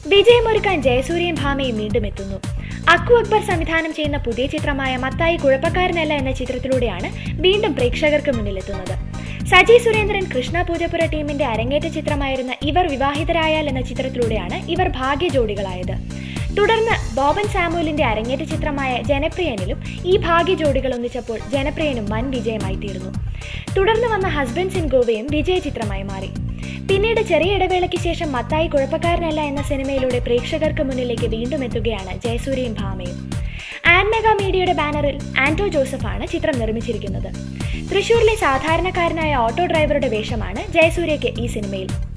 വിജയമൊരുക്കാൻ ജയസൂര്യയും ഭാമയും വീണ്ടും എത്തുന്നു. അക്കു അക്ബർ സംവിധാനം ചെയ്യുന്ന പുതിയ ചിത്രമായ മത്തായി കുഴപ്പക്കാരനല്ല എന്ന ചിത്രത്തിലൂടെയാണ് വീണ്ടും പ്രേക്ഷകർക്ക് മുന്നിലെത്തുന്നത്. സജി സുരേന്ദ്രൻ, കൃഷ്ണ പൂജപ്പുര ടീമിന്റെ അരങ്ങേറ്റ ചിത്രമായിരുന്ന ഇവർ വിവാഹിതരായാൽ എന്ന ചിത്രത്തിലൂടെയാണ് ഇവർ ഭാഗ്യ ജോഡികളായത്. തുടർന്ന് ബോബൻ സാമുവലിന്റെ അരങ്ങേറ്റ ചിത്രമായ ജനപ്രിയനിലും ഈ ഭാഗ്യ ജോഡികൾ ഒന്നിച്ചപ്പോൾ ജനപ്രിയനും വൻ വിജയമായി തീർന്നു. തുടർന്ന് വന്ന ഹസ്ബൻഡ്സ് ഇൻ ഗോവയും വിജയ ചിത്രമായി മാറി. പിന്നീട് ചെറിയ ഇടവേളയ്ക്ക് ശേഷം മത്തായി കുഴപ്പക്കാരനല്ല എന്ന സിനിമയിലൂടെ പ്രേക്ഷകർക്ക് മുന്നിലേക്ക് വീണ്ടും എത്തുകയാണ് ജയസൂര്യയും ഭാമയും. ആൻമെഗ മീഡിയയുടെ ബാനറിൽ ആന്റോ ജോസഫാണ് ചിത്രം നിർമ്മിച്ചിരിക്കുന്നത്. തൃശൂരിലെ സാധാരണക്കാരനായ ഓട്ടോ ഡ്രൈവറുടെ വേഷമാണ് ജയസൂര്യയ്ക്ക് ഈ സിനിമയിൽ.